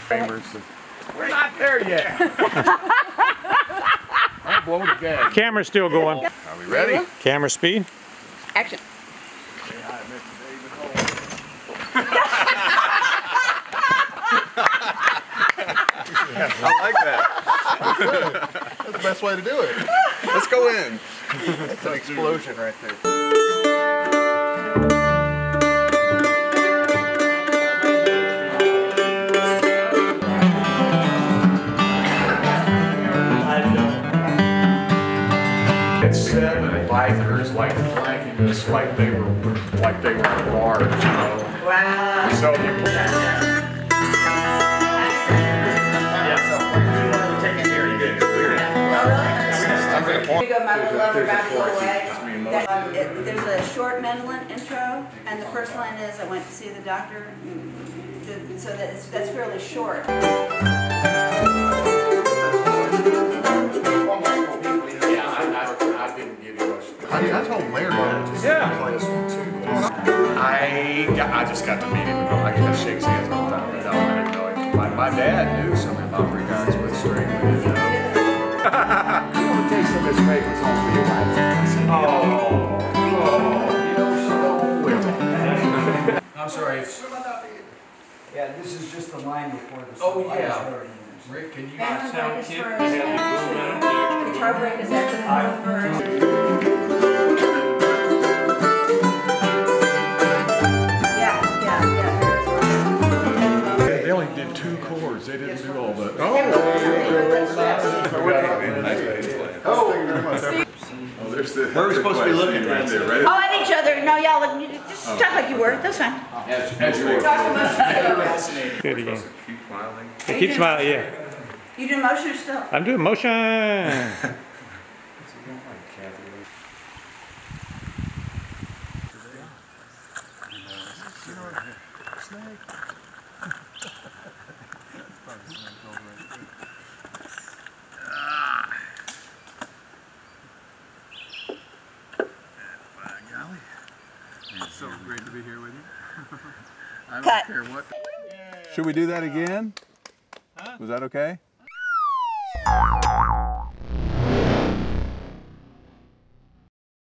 We're not there yet. Don't blow the gag. Camera's still going. Are we ready? Camera speed. Action. Say hi, Mr. David I like that. That's the best way to do it. Let's go in. That's an explosion right there. It's 7 bikers like flanking us like they were bars, you know. Wow. So you We go my little lover back a little way. There's a short mandolin intro, and the first line is, I went to see the doctor. So that's fairly short. I didn't give you much. I told Larry that. Yeah. I just got to meet him. I got to shake his hands all the time. I didn't know him. My dad knew something about three guys with string. I'm going to take some of this fragrance home for your wife. I'm sorry. Yeah, this is just the line before the Rick, can you sound kit? Guitar break is after the first. They only did 2 chords. They didn't do all the. Where are we supposed to be looking right there, right? Oh, at each other. No, y'all look. Just talk like you were. That's fine. Good again. Keep smiling. Yeah, keep smiling, yeah. You do motion or still? I'm doing motion. It's so great to be here with you. I don't Cut. care what. Should we do that again? Was that okay?